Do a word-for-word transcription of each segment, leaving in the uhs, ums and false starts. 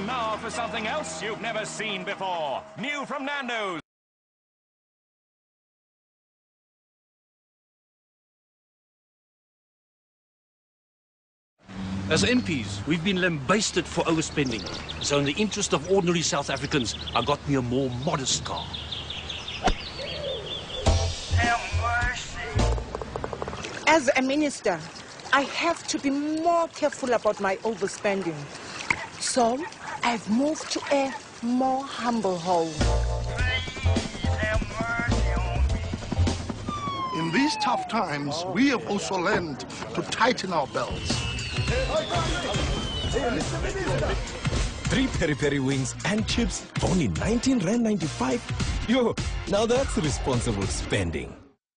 And now for something else you've never seen before. New from Nando's. As M Ps, we've been lambasted for overspending. So in the interest of ordinary South Africans, I got me a more modest car. As a minister, I have to be more careful about my overspending. So I've moved to a more humble home. In these tough times, we have also learned to tighten our belts. Three peri-peri wings and chips for only nineteen rand ninety-five. Yo, now that's responsible spending.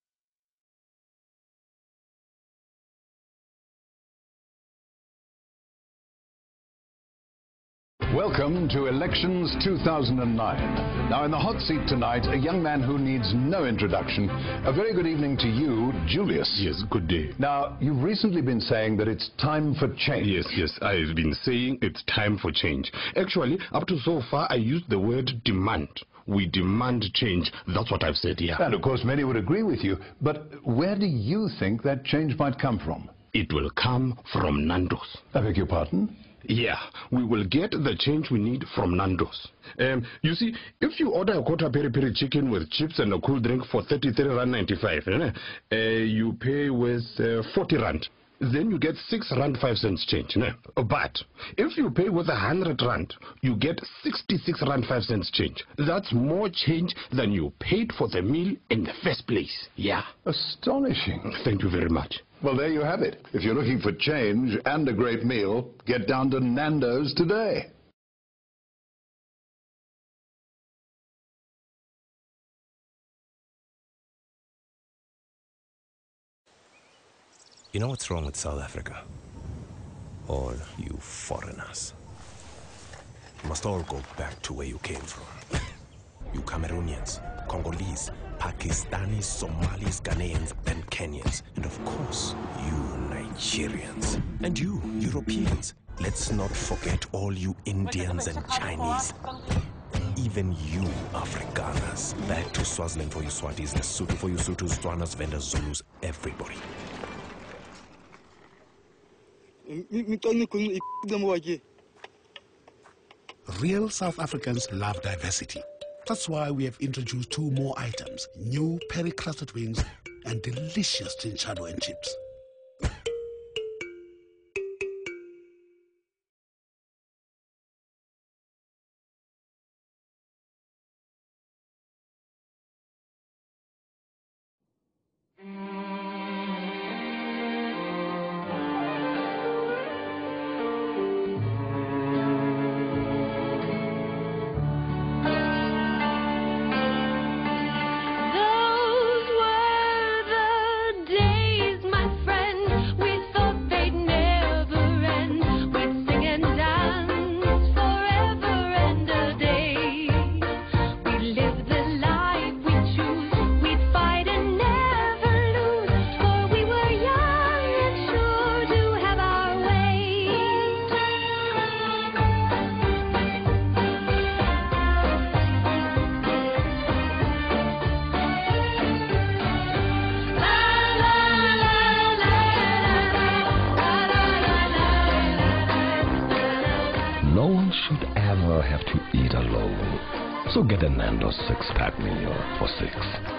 Welcome to Elections two thousand nine. Now in the hot seat tonight, a young man who needs no introduction. A very good evening to you, Julius. Yes, good day. Now, you've recently been saying that it's time for change. Yes, yes, I've been saying it's time for change. Actually, up to so far, I used the word demand. We demand change. That's what I've said here. And of course, many would agree with you. But where do you think that change might come from? It will come from Nando's. I beg your pardon? Yeah, we will get the change we need from Nando's. Um, you see, if you order a quarter peri-peri chicken with chips and a cool drink for thirty-three rand ninety-five, eh, uh, you pay with uh, forty rand. Then you get six rand five cents change. Eh? But if you pay with one hundred rand, you get sixty-six rand five cents change. That's more change than you paid for the meal in the first place. Yeah. Astonishing. Thank you very much. Well, there you have it. If you're looking for change and a great meal, get down to Nando's today. You know what's wrong with South Africa? All you foreigners. You must all go back to where you came from. You Cameroonians, Congolese, Pakistanis, Somalis, Ghanaians, and Kenyans. And of course, you Nigerians. And you, Europeans. Let's not forget all you Indians and Chinese. Even you, Afrikaners. Back to Swaziland for you Swatis, Lesotho for you Sothos, Tswanas, Vendas, Zulus, everybody. Real South Africans love diversity. That's why we have introduced two more items, new peri-crusted wings and delicious chinchado and chips. No one should ever have to eat alone. So get a Nando's six-pack meal for six.